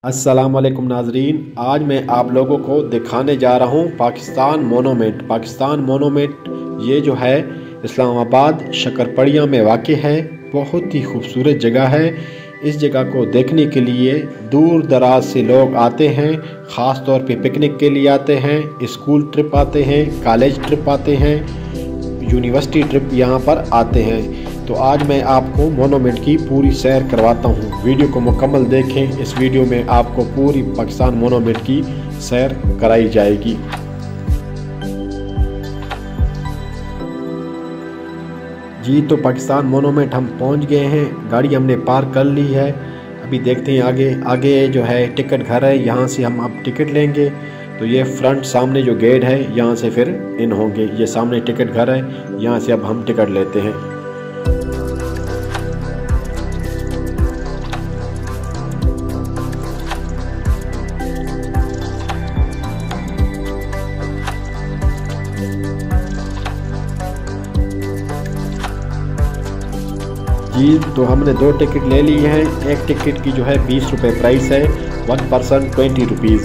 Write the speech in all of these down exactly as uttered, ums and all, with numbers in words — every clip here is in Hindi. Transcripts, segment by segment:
अस्सलाम वालेकुम नाजरीन, आज मैं आप लोगों को दिखाने जा रहा हूँ पाकिस्तान मोनूमेंट। पाकिस्तान मोनूमेंट ये जो है इस्लामाबाद शकरपड़िया में वाक़ है। बहुत ही खूबसूरत जगह है। इस जगह को देखने के लिए दूर दराज से लोग आते हैं। ख़ास तौर पे पिकनिक के लिए आते हैं, स्कूल ट्रिप आते हैं, कॉलेज ट्रिप आते हैं, यूनिवर्सिटी ट्रिप यहाँ पर आते हैं। तो आज मैं आपको मोनूमेंट की पूरी सैर करवाता हूँ। वीडियो को मुकम्मल देखें। इस वीडियो में आपको पूरी पाकिस्तान मोनूमेंट की सैर कराई जाएगी। जी तो पाकिस्तान मोनूमेंट हम पहुँच गए हैं। गाड़ी हमने पार्क कर ली है। अभी देखते हैं आगे आगे जो है टिकट घर है, यहाँ से हम अब टिकट लेंगे। तो ये फ्रंट सामने जो गेट है यहाँ से फिर इन होंगे। ये सामने टिकट घर है, यहाँ से अब हम टिकट लेते हैं। जी तो हमने दो टिकट ले ली हैं। एक टिकट की जो है बीस रुपये प्राइस है, वन पर्सन ट्वेंटी रुपीज़।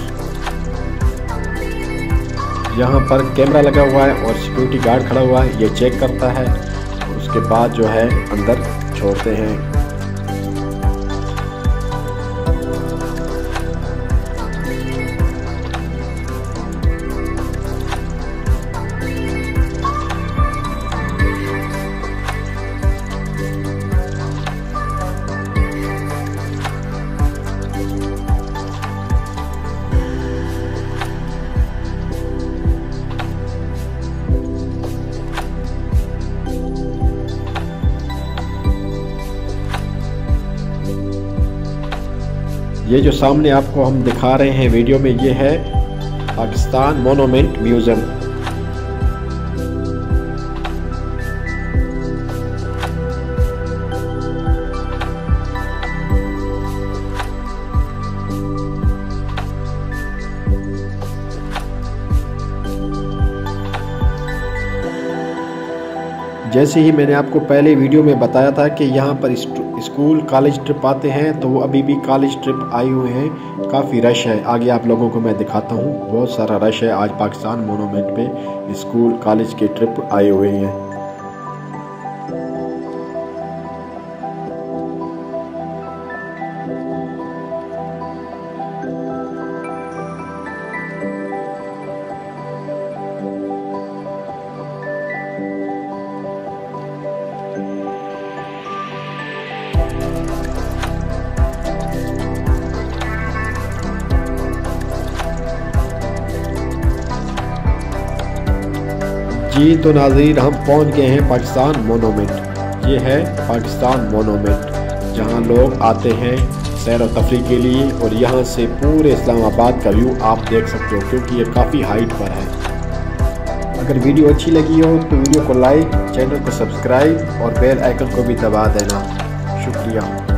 यहाँ पर कैमरा लगा हुआ है और सिक्योरिटी गार्ड खड़ा हुआ है, ये चेक करता है और उसके बाद जो है अंदर छोड़ते हैं। ये जो सामने आपको हम दिखा रहे हैं वीडियो में, ये है पाकिस्तान मोनूमेंट म्यूज़ियम। जैसे ही मैंने आपको पहले वीडियो में बताया था कि यहाँ पर स्कूल कॉलेज ट्रिप आते हैं, तो वो अभी भी कॉलेज ट्रिप आए हुए हैं। काफ़ी रश है। आगे आप लोगों को मैं दिखाता हूँ। बहुत सारा रश है आज पाकिस्तान मोनूमेंट पे। स्कूल कॉलेज के ट्रिप आए हुए हैं। जी तो नाज़रीन, हम पहुंच गए हैं पाकिस्तान मोनूमेंट। ये है पाकिस्तान मोनूमेंट, जहां लोग आते हैं सैर व तफरीह के लिए। और यहां से पूरे इस्लामाबाद का व्यू आप देख सकते हो, क्योंकि ये काफ़ी हाइट पर है। अगर वीडियो अच्छी लगी हो तो वीडियो को लाइक, चैनल को सब्सक्राइब और बेल आइकन को भी दबा देना। शुक्रिया।